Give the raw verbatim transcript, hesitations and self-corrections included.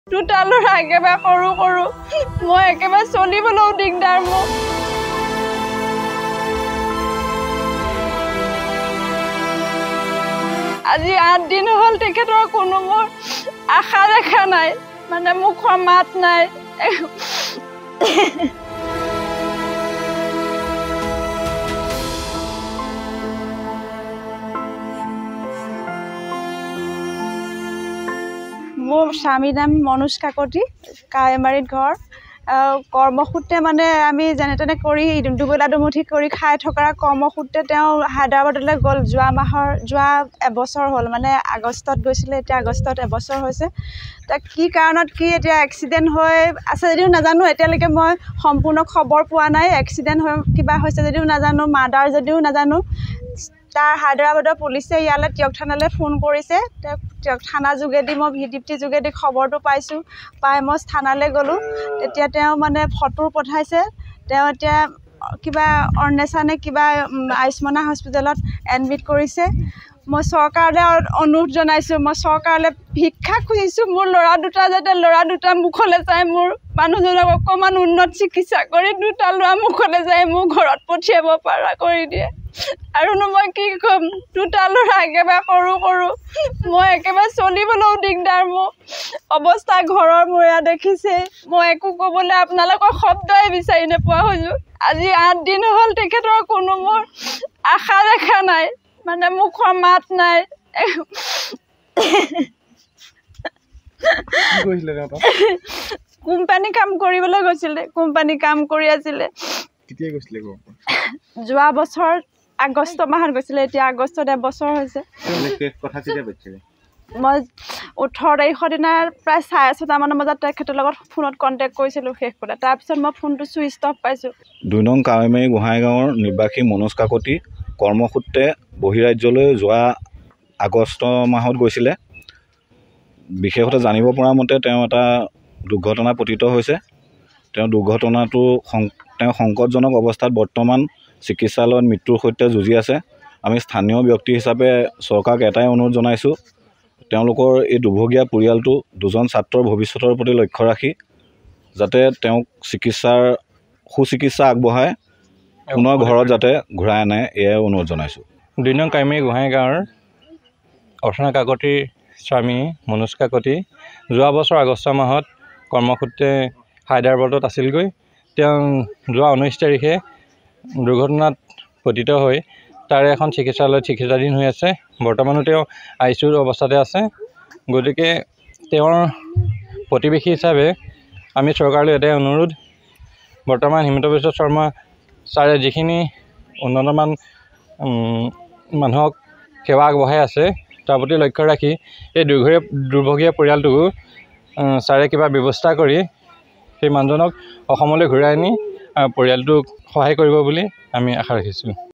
দুটা ল'ৰা একেবাৰে সৰু সৰু মই একেবাৰে চলিবলৈও দিগদাৰ মোৰ আজি আঠ দিন হ'ল তেখেতৰ কোনো মোৰ আশা দেখা নাই মানে মুখৰ মাত নাই মোৰ স্বামীৰ নাম মনোজ কাকতি কাৱৈমাৰীত ঘৰ কৰ্মসূত্ৰে মানে আমি যেনে তেনে কৰি দুবেলা দুমুঠি কৰি খাই থকাৰ কৰ্মসূত্ৰে তেওঁ হায়দৰাবাদলৈ গ'ল যোৱা মাহৰ যোৱা এবছৰ হ'ল মানে আগষ্টত গৈছিলে এতিয়া আগষ্টত এবছৰ হৈছে তাক কি কাৰণত কি এতিয়া এক্সিডেণ্ট হৈ আছে যদিও নাজানো এতিয়ালৈকে মই সম্পূৰ্ণ খবৰ পোৱা নাই এক্সিডেণ্ট হৈ কিবা হৈছে যদিও নাজানো মাৰ্ডাৰ যদিও নাজানো তাৰ হায়দৰাবাদৰ পুলিচে ইয়ালৈ টিয়ক থানালৈ ফোন কৰিছে টিয়ক থানা যোগেদি মই ভি ডিপ্টি যোগেদি খবৰটো পাইছোঁ পাই মই থানালৈ গ'লোঁ তেতিয়া তেওঁ মানে ফটো পঠাইছে তেওঁ এতিয়া কিবা অৰ্ণেশানে কিবা আয়ুষ্মানা হস্পিটেলত এডমিট কৰিছে মই চৰকাৰলৈ অনুৰোধ জনাইছোঁ মই চৰকাৰলৈ ভিক্ষা খুজিছোঁ মোৰ ল'ৰা দুটা যাতে ল'ৰা দুটা মুখলৈ যায় মোৰ মানুহজনক অকণমান উন্নত চিকিৎসা কৰি দুটা ল'ৰা মুখলৈ যায় মোৰ ঘৰত পঠিয়াব পৰা কৰি দিয়ে আৰুনো মই কি ক'ম দুটা ল'ৰা একেবাৰে সৰু সৰু মই একেবাৰে চলিবলৈও দিগদাৰ মোৰ অৱস্থা ঘৰৰ মোৰ এয়া দেখিছে মই একো ক'বলৈ আপোনালোকৰ শব্দই বিচাৰি নোপোৱা হৈছোঁ আজি আঠ দিন হ'ল তেখেতৰ কোনো মোৰ আশা দেখা নাই মানে মুখৰ মাত নাই কোম্পানী কাম কৰিবলৈ গৈছিলে কোম্পানী কাম কৰি আছিলে যোৱা বছৰ আগষ্ট মাহত গৈছিলে এতিয়া আগষ্টত এবছৰ হৈছে মই ওঠৰ তাৰিখৰ দিনা প্ৰায় চাৰে ছটামান বজাত তেখেতৰ লগত ফোনত কণ্টেক্ট কৰিছিলোঁ শেষ কৰি তাৰপিছত মই ফোনটো ছুইচ অফ পাইছোঁ দুই নং কাৱৈমাৰী গোহাঁইগাঁৱৰ নিবাসী মনোজ কাকতি কৰ্মসূত্ৰে বহিৰাজ্যলৈ যোৱা আগষ্ট মাহত গৈছিলে বিশেষতে জানিব পৰা মতে তেওঁ এটা দুৰ্ঘটনা পতিত হৈছে তেওঁ দুৰ্ঘটনাটো তেওঁ সংকটজনক অৱস্থাত বৰ্তমান চিকিৎসালয়ত মৃত্যুৰ সৈতে যুঁজি আছে আমি স্থানীয় ব্যক্তি হিচাপে চৰকাৰক এটাই অনুৰোধ জনাইছোঁ তেওঁলোকৰ এই দুৰ্ভগীয়া পৰিয়ালটো দুজন ছাত্ৰৰ ভৱিষ্যতৰ প্ৰতি লক্ষ্য ৰাখি যাতে তেওঁক চিকিৎসাৰ সুচিকিৎসা আগবঢ়ায় পুনৰ ঘৰত যাতে ঘূৰাই আনে এয়াই অনুৰোধ জনাইছোঁ দুই নং কাৱৈমাৰী গোহাঁইগাঁৱৰ অৰ্চনা কাকতিৰ স্বামী মনোজ কাকতি যোৱা বছৰ আগষ্ট মাহত কৰ্মসূত্ৰে হায়দৰাবাদত আছিলগৈ তেওঁ যোৱা ঊনৈছ তাৰিখে দুৰ্ঘটনাত পতিত হৈ তাৰে এখন চিকিৎসালয়ত চিকিৎসাধীন হৈ আছে বৰ্তমানো তেওঁ আই চি ইউৰ অৱস্থাতে আছে গতিকে তেওঁৰ প্ৰতিবেশী হিচাপে আমি চৰকাৰলৈ এটাই অনুৰোধ বৰ্তমান হিমন্ত বিশ্ব শৰ্মা ছাৰে যিখিনি উন্নতমান মানুহক সেৱা আগবঢ়াই আছে তাৰ প্ৰতি লক্ষ্য ৰাখি এই দুৰ্ঘটীয়া দুৰ্ভগীয়া পৰিয়ালটোকো ছাৰে কিবা ব্যৱস্থা কৰি সেই মানুহজনক অসমলৈ ঘূৰাই আনি পৰিয়ালটোক সহায় কৰিব বুলি আমি আশা ৰাখিছোঁ